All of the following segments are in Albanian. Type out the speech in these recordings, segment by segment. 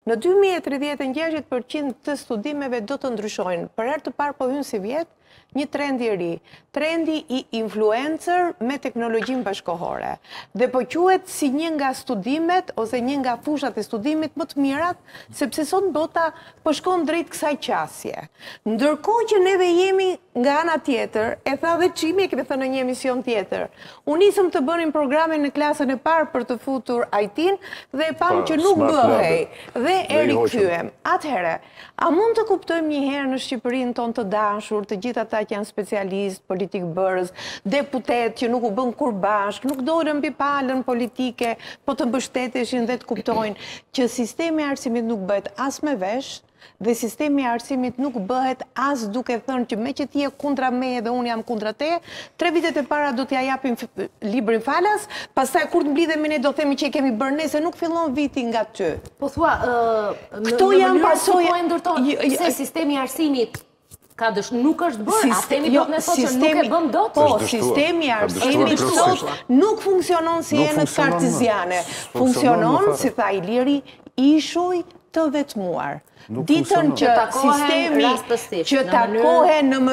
Në 2030 60% të studimeve do të ndryshojnë. Për herë të parë po hyn si vjet një trend i ri, trendi i influencer me teknologjinë bashkohore. Dhe po quhet si një nga studimet ose një nga fushat e studimit më të mirat, sepse sot bota po shkon drejt kësaj qasje. Ndërkohë që neve jemi nga ana tjetër, e tha dhe Çimi, e kemi thënë në një emision tjetër. U nisëm të bënim programe në klasën e parë për të futur IT-n dhe e pam që nuk bëhej dhe e rikthyem. Atëherë, a mund të kuptojmë një herë në Shqipërinë tonë të dashur, të gjithë ata që janë specialistë, politik bërës, deputet që nuk u bën kur bashk, nuk dolën mbi palën politike, po të mbështeteshin dhe të kuptojnë që sistemi i arsimit nuk bëhet as me vesh, dhe sistemi i arsimit nuk bëhet as duke thënë që me që ti je kundra meje dhe unë jam kundra teje, 3 vitet e para do t'ja japim librin falas, pastaj kur të mblidhemi ne do themi që e kemi bërë ne, se nuk fillon viti nga ty. Po thua, këto janë pasojë po e ndërton se sistemi i arsimit nuk është bërë, atemi do të ne thotë që nuk e bëm dot. Po, sistemi i arsimit sot nuk funksionon si enët karteziane. Funksionon, si tha Iliri, ishuj të vetmuar. Ditën që sistemi që takohen në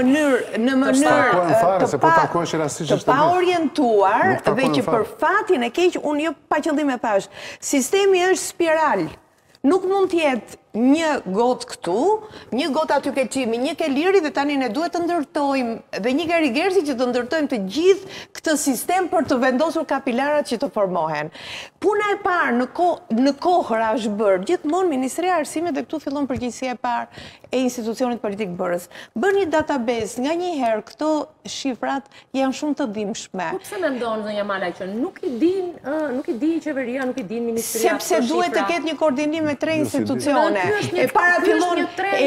mënyrë të paorientuar dhe që për fatin e keq, unë jo pa qëllim e thash, sistemi është spiral. Nuk mund t'jetë një gotë këtu, një gotë aty ke Çimi, një ke Liri dhe tani ne duhet të ndërtojmë dhe një ke Rigersi që të ndërtojmë të gjithë këtë sistem për të vendosur kapilarat që të formohen. Puna e parë në kohëra është bërë, gjithmonë Ministria e Arsimit dhe këtu fillon përgjegjësia e parë e institucionit politik bërës. Bën një database, nga një herë këto shifrat janë shumë të dhimbshme. Po pse mendon zonja Malaj që nuk i di qeveria, nuk i din Ministria? Sepse duhet të ketë një koordinim me 3 institucione. E para fillon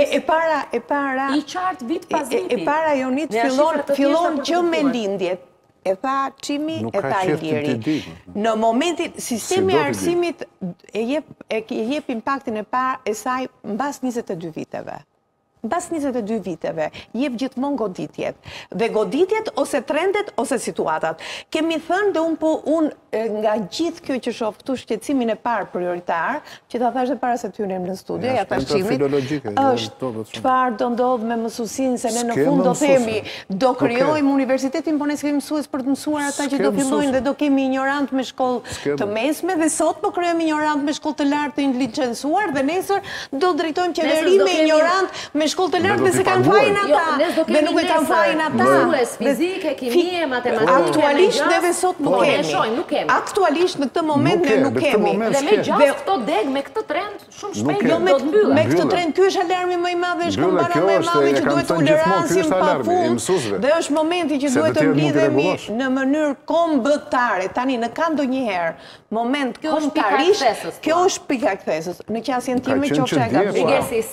i qartë vit pas viti. E para Jonit fillon që me lindjet. E tha Çimi, e tha Iliri. Në momentin, sistemi i arsimit e jep impaktin e saj mbas 22 viteve. Mbas 22 viteve, jep gjithmonë goditjet. Dhe goditjet ose trendet ose situatat. Kemi thënë dhe unë nga gjithë kjo që shoh këtu shqetësimin e parë prioritar, që ta thash dhe para se të hynim në studio, ja thash Çimit, është çfarë do ndodh me mësuesinë, se ne në fund do themi, do krijojmë universitetin, po ne s'kemi mësues për të mësuar ata që do fillojnë dhe do kemi ignorant me shkollë të mesme dhe sot po krijojmë ignorant me shkollë të lartë të licencuar dhe nesër do drejtojmë qeveri me ignorant me shkollë të lartë dhe se kanë fajin ata. Dhe nuk e kanë fajin ata. Mësues fizike, kimie, matematikë. Aktualisht neve sot nuk kemi. Aktualisht në këtë moment ne nuk kemi. Dhe me gjatë këto deg, me këtë trend, shumë shpejt do të mbyllet. Me këtë trend, ky është alarmi më i madh dhe është këmbara më e madhe që duhet tolerancin pafund. Dhe është momenti që duhet të mblidhemi në mënyrë kombëtare. Tani në ka ndonjëherë moment kombëtarisht, kjo është pika e kthesës. Në qasjen time qofsha e gabuar. Rigersi,